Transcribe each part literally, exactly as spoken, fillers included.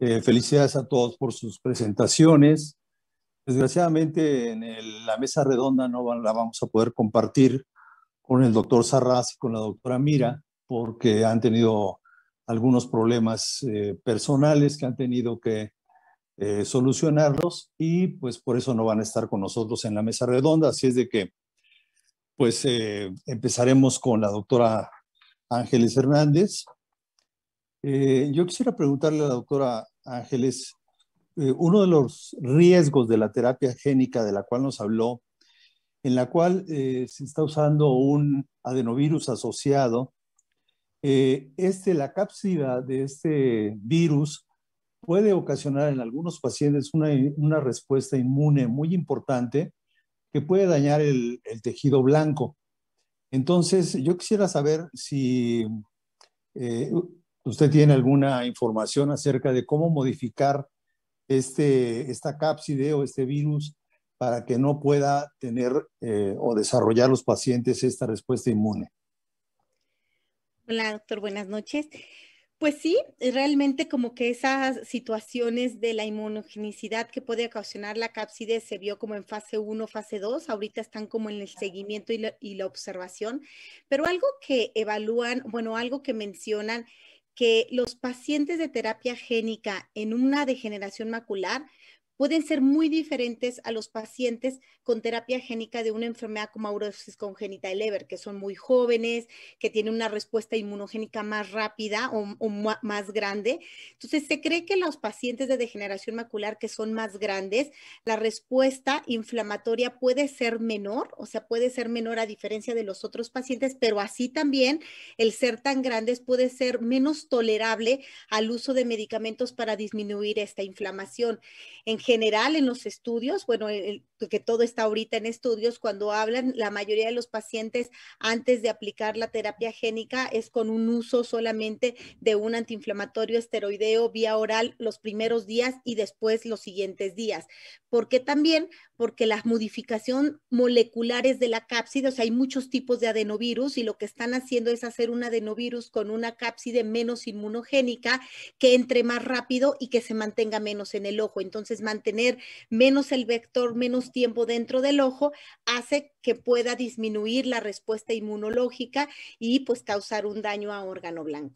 Eh, felicidades a todos por sus presentaciones. Desgraciadamente en el- la mesa redonda no va- la vamos a poder compartir con el doctor Sarraz y con la doctora Mira, porque han tenido algunos problemas eh, personales que han tenido que eh, solucionarlos y pues por eso no van a estar con nosotros en la mesa redonda. Así es de que pues eh, empezaremos con la doctora Ángeles Hernández. Eh, yo quisiera preguntarle a la doctora Ángeles, eh, uno de los riesgos de la terapia génica de la cual nos habló, en la cual eh, se está usando un adenovirus asociado. Eh, este, la cápsida de este virus puede ocasionar en algunos pacientes una, una respuesta inmune muy importante que puede dañar el, el tejido blanco. Entonces, yo quisiera saber si eh, usted tiene alguna información acerca de cómo modificar este, esta cápside o este virus para que no pueda tener eh, o desarrollar los pacientes esta respuesta inmune. Hola, doctor, buenas noches. Pues sí, realmente como que esas situaciones de la inmunogenicidad que puede ocasionar la cápside se vio como en fase uno, fase dos, ahorita están como en el seguimiento y la, y la observación, pero algo que evalúan, bueno, algo que mencionan, que los pacientes de terapia génica en una degeneración macular pueden ser muy diferentes a los pacientes con terapia génica de una enfermedad como aurosis congénita de Leber, que son muy jóvenes, que tienen una respuesta inmunogénica más rápida o, o más grande. Entonces, se cree que los pacientes de degeneración macular que son más grandes, la respuesta inflamatoria puede ser menor, o sea, puede ser menor a diferencia de los otros pacientes, pero así también el ser tan grandes puede ser menos tolerable al uso de medicamentos para disminuir esta inflamación. En general, en los estudios, bueno, el, que todo está ahorita en estudios, cuando hablan, la mayoría de los pacientes antes de aplicar la terapia génica es con un uso solamente de un antiinflamatorio esteroideo vía oral los primeros días y después los siguientes días. ¿Por qué también? Porque las modificaciones moleculares de la cápside, o sea, hay muchos tipos de adenovirus y lo que están haciendo es hacer un adenovirus con una cápside menos inmunogénica que entre más rápido y que se mantenga menos en el ojo. Entonces, mantener menos el vector, menos tiempo dentro del ojo, hace que pueda disminuir la respuesta inmunológica y pues causar un daño a órgano blanco.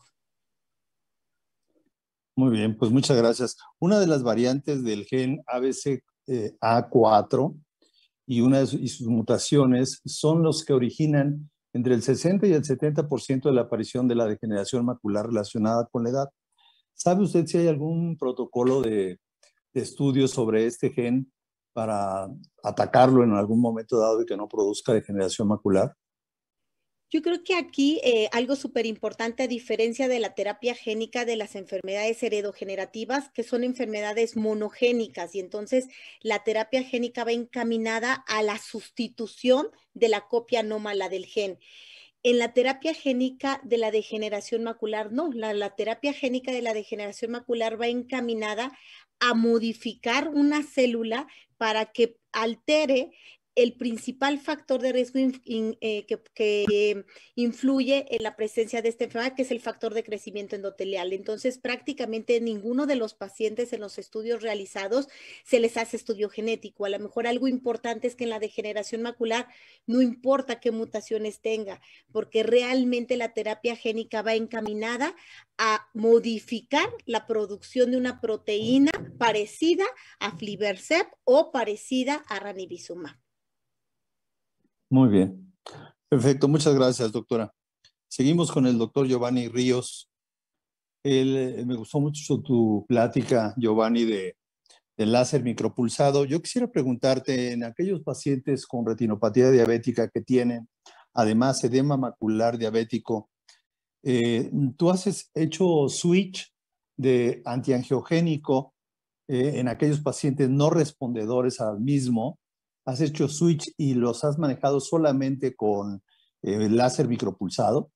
Muy bien, pues muchas gracias. Una de las variantes del gen A B C A cuatro y una de sus, y sus mutaciones son los que originan entre el sesenta y el setenta por ciento de la aparición de la degeneración macular relacionada con la edad. ¿Sabe usted si hay algún protocolo de, de estudio sobre este gen para atacarlo en algún momento dado y que no produzca degeneración macular? Yo creo que aquí eh, algo súper importante, a diferencia de la terapia génica de las enfermedades heredogenerativas, que son enfermedades monogénicas, y entonces la terapia génica va encaminada a la sustitución de la copia anómala del gen. En la terapia génica de la degeneración macular, no, la, la terapia génica de la degeneración macular va encaminada a modificar una célula para que altere el principal factor de riesgo in, in, eh, que, que influye en la presencia de esta enfermedad, que es el factor de crecimiento endotelial. Entonces, prácticamente ninguno de los pacientes en los estudios realizados se les hace estudio genético. A lo mejor algo importante es que en la degeneración macular no importa qué mutaciones tenga, porque realmente la terapia génica va encaminada a modificar la producción de una proteína parecida a aflibercept o parecida a ranibizumab. Muy bien. Perfecto, muchas gracias, doctora. Seguimos con el doctor Giovanni Ríos. Él, eh, me gustó mucho tu plática, Giovanni, de, de láser micropulsado. Yo quisiera preguntarte, en aquellos pacientes con retinopatía diabética que tienen, además, edema macular diabético, eh, ¿tú has hecho switch de antiangiogénico eh, en aquellos pacientes no respondedores al mismo? ¿Has hecho switch y los has manejado solamente con eh, láser micropulsado?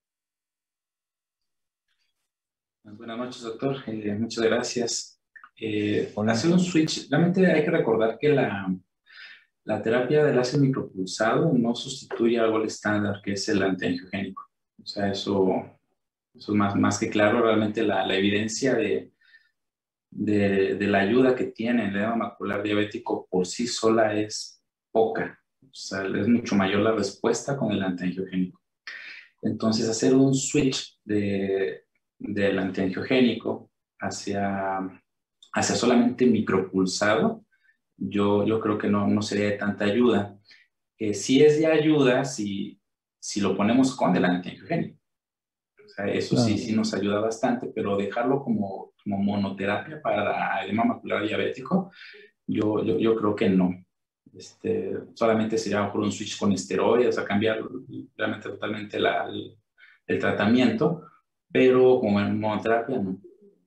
Buenas noches, doctor. Eh, muchas gracias. Eh, hacer un switch, realmente hay que recordar que la, la terapia de láser micropulsado no sustituye al gol estándar, que es el antiangiogénico. O sea, eso, eso es más, más que claro. Realmente la, la evidencia de, de, de la ayuda que tiene el edema macular diabético por sí sola es poca. O sea, es mucho mayor la respuesta con el antiangiogénico. Entonces, hacer un switch de, del antiangiogénico hacia, hacia solamente micropulsado, yo, yo creo que no, no sería de tanta ayuda. Eh, sí es de ayuda si, si lo ponemos con el antiangiogénico. O sea, eso sí, Claro. sí nos ayuda bastante, pero dejarlo como, como monoterapia para edema macular diabético, yo, yo, yo creo que no. Este, solamente sería mejor un switch con esteroides, a cambiar realmente totalmente la, el, el tratamiento, pero como en monoterapia no.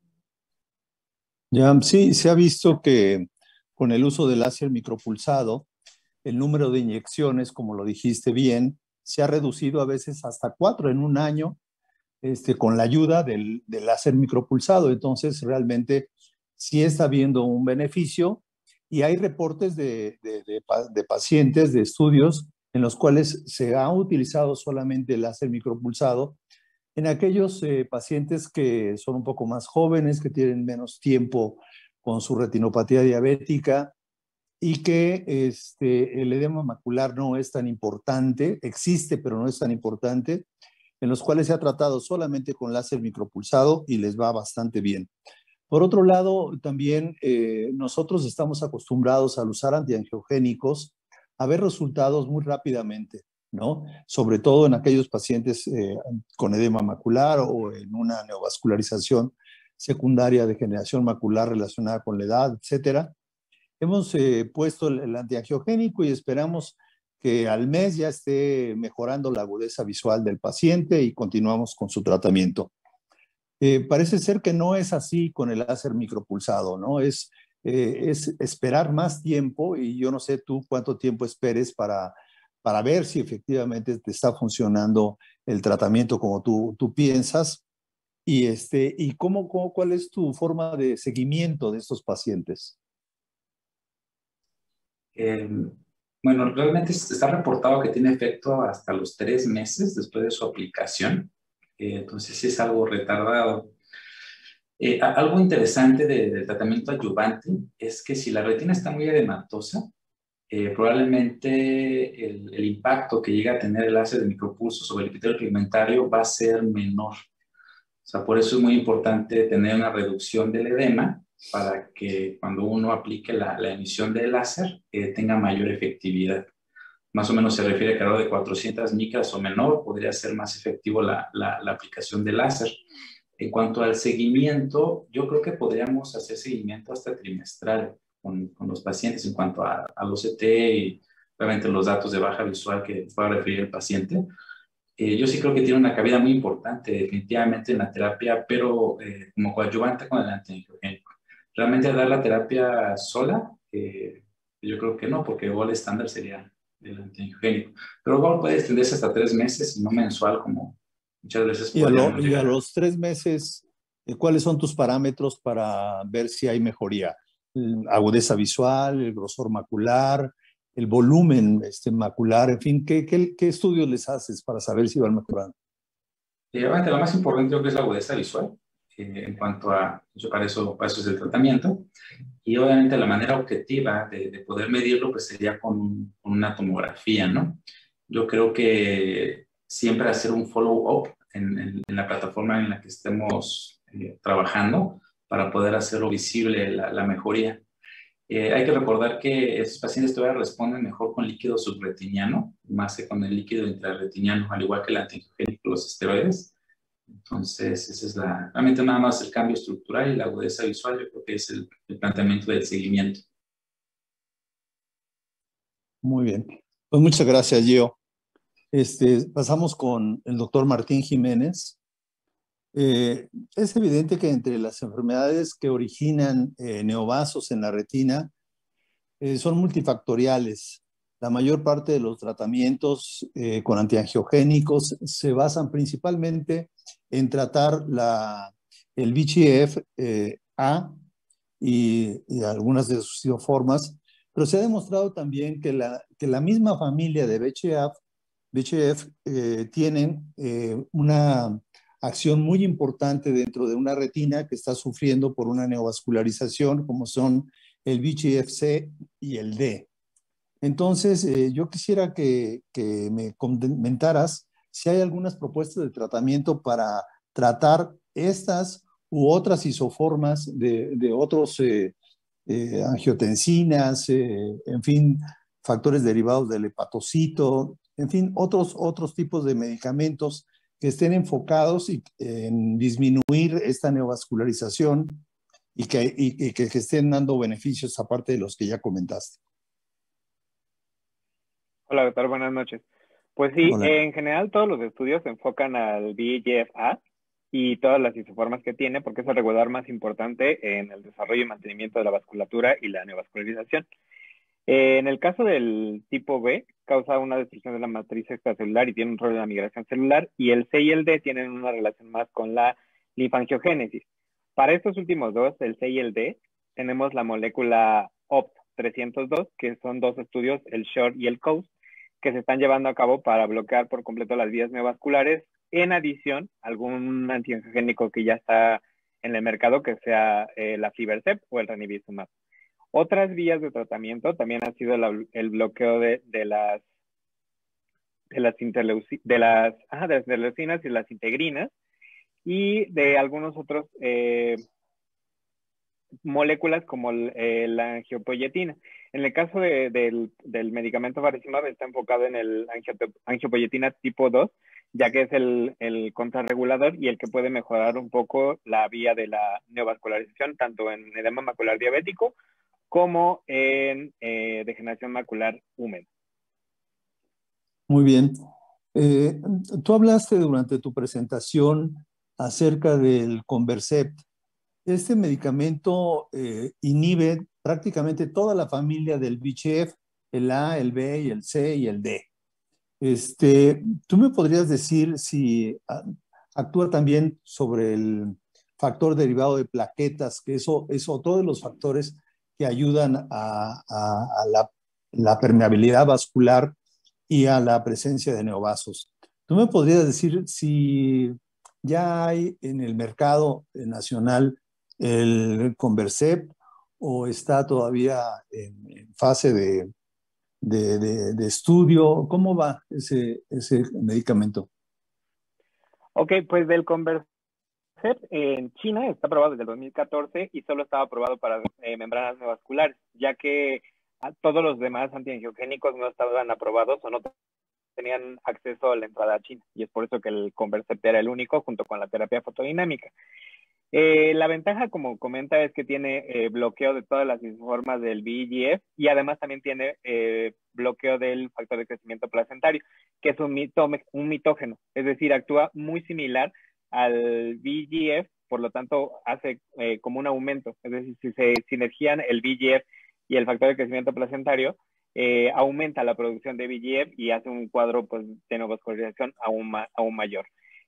Ya, sí, se ha visto que con el uso del láser micropulsado, el número de inyecciones, como lo dijiste bien, se ha reducido a veces hasta cuatro en un año, este, con la ayuda del, del láser micropulsado. Entonces, realmente sí está habiendo un beneficio y hay reportes de, de, de, de pacientes, de estudios, en los cuales se ha utilizado solamente el láser micropulsado en aquellos eh, pacientes que son un poco más jóvenes, que tienen menos tiempo con su retinopatía diabética y que este, el edema macular no es tan importante, existe pero no es tan importante, en los cuales se ha tratado solamente con láser micropulsado y les va bastante bien. Por otro lado, también eh, nosotros estamos acostumbrados al usar antiangiogénicos a ver resultados muy rápidamente, ¿no? Sobre todo en aquellos pacientes eh, con edema macular o en una neovascularización secundaria de degeneración macular relacionada con la edad, etcétera. Hemos eh, puesto el, el antiangiogénico y esperamos que al mes ya esté mejorando la agudeza visual del paciente y continuamos con su tratamiento. Eh, parece ser que no es así con el láser micropulsado, ¿no? Es, eh, es esperar más tiempo y yo no sé tú cuánto tiempo esperes para, para ver si efectivamente te está funcionando el tratamiento como tú, tú piensas y, este, y cómo, cómo, cuál es tu forma de seguimiento de estos pacientes. Eh, bueno, realmente está reportado que tiene efecto hasta los tres meses después de su aplicación. Eh, entonces, sí es algo retardado. Eh, algo interesante de, del tratamiento adyuvante es que si la retina está muy edematosa, eh, probablemente el, el impacto que llega a tener el láser de micropulso sobre el epitelio pigmentario va a ser menor. O sea, por eso es muy importante tener una reducción del edema para que cuando uno aplique la, la emisión del láser eh, tenga mayor efectividad. Más o menos se refiere a que alrededor de cuatrocientas micras o menor podría ser más efectivo la, la, la aplicación del láser. En cuanto al seguimiento, yo creo que podríamos hacer seguimiento hasta trimestral con, con los pacientes en cuanto a, al O C T y obviamente los datos de baja visual que pueda referir el paciente. Eh, yo sí creo que tiene una cabida muy importante definitivamente en la terapia, pero eh, como coadyuvante con el antiangiogénico. Realmente dar la terapia sola, eh, yo creo que no, porque igual el estándar sería el antiangiogénico. Pero igual puede extenderse hasta tres meses y no mensual como muchas veces Y a, lo, podríamos y a llegar. los tres meses, eh, ¿cuáles son tus parámetros para ver si hay mejoría? El agudeza visual, el grosor macular, el volumen este, macular, en fin, ¿qué, qué, qué estudios les haces para saber si van mejorando? Y obviamente lo más importante creo que es la agudeza visual, eh, en cuanto a, yo para eso, para eso es el tratamiento. Y obviamente la manera objetiva de, de poder medirlo pues sería con, con una tomografía, ¿no? Yo creo que siempre hacer un follow-up en, en, en la plataforma en la que estemos eh, trabajando para poder hacerlo visible la, la mejoría. Eh, hay que recordar que esos pacientes todavía responden mejor con líquido subretiniano, más que con el líquido intrarretiniano, al igual que el antiangiogénico, los esteroides. Entonces, esa es la, realmente nada más el cambio estructural y la agudeza visual, yo creo que es el, el planteamiento del seguimiento. Muy bien. Pues muchas gracias, Gio. Este, pasamos con el doctor Martín Jiménez. Eh, es evidente que entre las enfermedades que originan eh, neovasos en la retina eh, son multifactoriales. La mayor parte de los tratamientos eh, con antiangiogénicos se basan principalmente en tratar la, el V E G F eh, A y, y algunas de sus formas, pero se ha demostrado también que la, que la misma familia de V E G F, V E G F eh, tienen eh, una acción muy importante dentro de una retina que está sufriendo por una neovascularización, como son el V E G F C y el D. Entonces, eh, yo quisiera que, que me comentaras si hay algunas propuestas de tratamiento para tratar estas u otras isoformas de, de otros eh, eh, angiotensinas, eh, en fin, factores derivados del hepatocito, en fin, otros, otros tipos de medicamentos que estén enfocados y, en disminuir esta neovascularización y que, y, y que, que estén dando beneficios aparte de los que ya comentaste. Hola, doctor, buenas noches. Pues sí, Hola. en general todos los estudios se enfocan al V E G F A y todas las isoformas que tiene, porque es el regulador más importante en el desarrollo y mantenimiento de la vasculatura y la neovascularización. Eh, en el caso del tipo B, causa una destrucción de la matriz extracelular y tiene un rol en la migración celular, y el C y el D tienen una relación más con la linfangiogénesis. Para estos últimos dos, el C y el D, tenemos la molécula O P T trescientos dos, que son dos estudios, el SHORE y el COAST, que se están llevando a cabo para bloquear por completo las vías neovasculares, en adición a algún antiangiogénico que ya está en el mercado, que sea eh, la aflibercept o el ranibizumab. Otras vías de tratamiento también ha sido la, el bloqueo de, de las de las, de las, ah, de las interleucinas y las integrinas, y de algunos otros eh, moléculas como el, eh, la angiopoyetina. En el caso de, del, del medicamento faricimab está enfocado en el angiopoyetina tipo dos, ya que es el, el contrarregulador y el que puede mejorar un poco la vía de la neovascularización, tanto en edema macular diabético como en eh, degeneración macular húmeda. Muy bien. Eh, tú hablaste durante tu presentación acerca del Conbercept. Este medicamento eh, inhibe prácticamente toda la familia del V E G F, el A, el B, y el C y el D. Este, ¿tú me podrías decir si a, actúa también sobre el factor derivado de plaquetas, que eso es otro de los factores que ayudan a, a, a la, la permeabilidad vascular y a la presencia de neovasos? ¿Tú me podrías decir si ya hay en el mercado nacional el Conbercept o está todavía en, en fase de, de, de, de estudio? ¿Cómo va ese, ese medicamento? Ok, pues del Conbercept en China está aprobado desde el dos mil catorce y solo estaba aprobado para eh, membranas neovasculares, ya que todos los demás antiangiogénicos no estaban aprobados o no tenían acceso a la entrada a China, y es por eso que el Conbercept era el único junto con la terapia fotodinámica. Eh, la ventaja, como comenta, es que tiene eh, bloqueo de todas las isoformas del V E G F y además también tiene eh, bloqueo del factor de crecimiento placentario, que es un, mito, un mitógeno, es decir, actúa muy similar al V E G F, por lo tanto hace eh, como un aumento, es decir, si se sinergian el V E G F y el factor de crecimiento placentario, eh, aumenta la producción de V E G F y hace un cuadro pues, de neovascularización aún, ma aún mayor.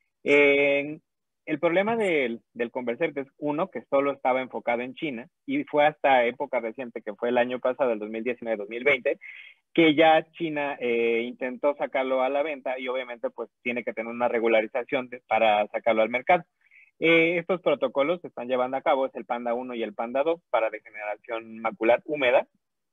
Eh, el problema del, del Conbercept es, uno, que solo estaba enfocado en China, y fue hasta época reciente, que fue el año pasado, el dos mil diecinueve dos mil veinte, que ya China eh, intentó sacarlo a la venta y obviamente pues tiene que tener una regularización de, para sacarlo al mercado. Eh, estos protocolos se están llevando a cabo, es el Panda uno y el Panda dos para degeneración macular húmeda.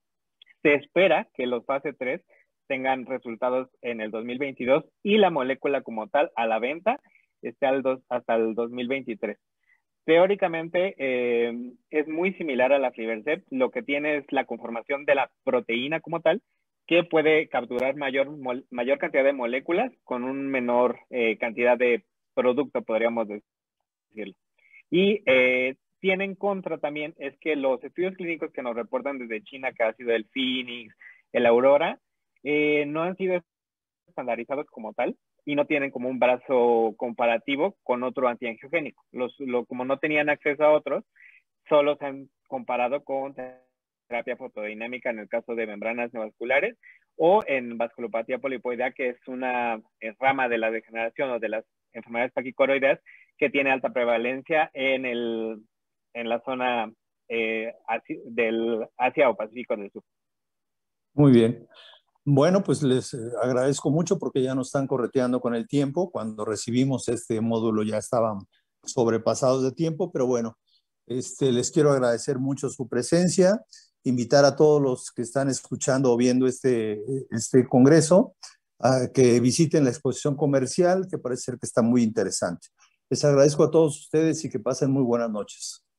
Se espera que los fase tres tengan resultados en el dos mil veintidós y la molécula como tal a la venta esté al dos, hasta el dos mil veintitrés. Teóricamente eh, es muy similar a la aflibercept, lo que tiene es la conformación de la proteína como tal, que puede capturar mayor, mayor cantidad de moléculas con un menor eh, cantidad de producto, podríamos decirlo. Y eh, tiene en contra también es que los estudios clínicos que nos reportan desde China, que ha sido el Phoenix, el Aurora, eh, no han sido estandarizados como tal y no tienen como un brazo comparativo con otro antiangiogénico. Los, lo, como no tenían acceso a otros, solo se han comparado con terapia fotodinámica en el caso de membranas neovasculares o en vasculopatía polipoidea, que es una es rama de la degeneración o de las enfermedades paquicoroideas que tiene alta prevalencia en, el, en la zona eh, Asia, del Asia o Pacífico del Sur. Muy bien. Bueno, pues les eh, agradezco mucho porque ya nos están correteando con el tiempo. Cuando recibimos este módulo ya estaban sobrepasados de tiempo, pero bueno, este, les quiero agradecer mucho su presencia, invitar a todos los que están escuchando o viendo este, este congreso a que visiten la exposición comercial, que parece ser que está muy interesante. Les agradezco a todos ustedes y que pasen muy buenas noches.